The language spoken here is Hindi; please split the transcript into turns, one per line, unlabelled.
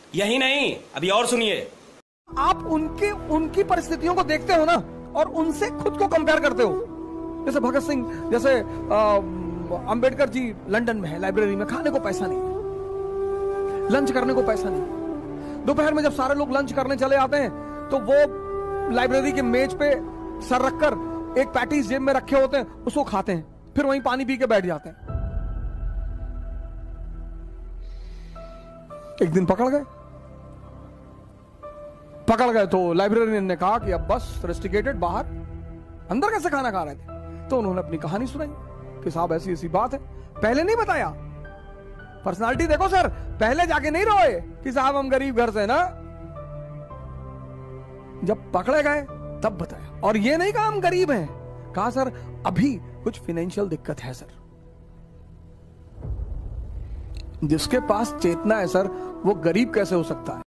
यही नहीं, अभी और सुनिए।
आप उनकी परिस्थितियों को देखते हो ना, और उनसे खुद को कंपेयर करते हो। जैसे भगत सिंह, जैसे अंबेडकर जी लंदन में है, लाइब्रेरी में, खाने को पैसा नहीं, लंच करने को पैसा नहीं। दोपहर में जब सारे लोग लंच करने चले आते हैं तो वो लाइब्रेरी के मेज पे सर रखकर एक पैटीज जेब में रखे होते हैं, उसको खाते हैं, फिर वहीं पानी पी के बैठ जाते हैं। एक दिन पकड़ गए तो लाइब्रेरियन ने कहा कि अब बस रेस्ट्रिकेटेड, बाहर, अंदर कैसे खाना खा रहे थे? तो उन्होंने अपनी कहानी सुनाई कि साहब ऐसी ऐसी बात है, पहले नहीं बताया। पर्सनालिटी देखो सर, पहले जाके नहीं रोए कि साहब हम गरीब घर से ना, जब पकड़े गए तब बताया। और ये नहीं कहा हम गरीब हैं, कहा सर अभी कुछ फाइनेंशियल दिक्कत है सर। जिसके पास चेतना है सर, वो गरीब कैसे हो सकता है?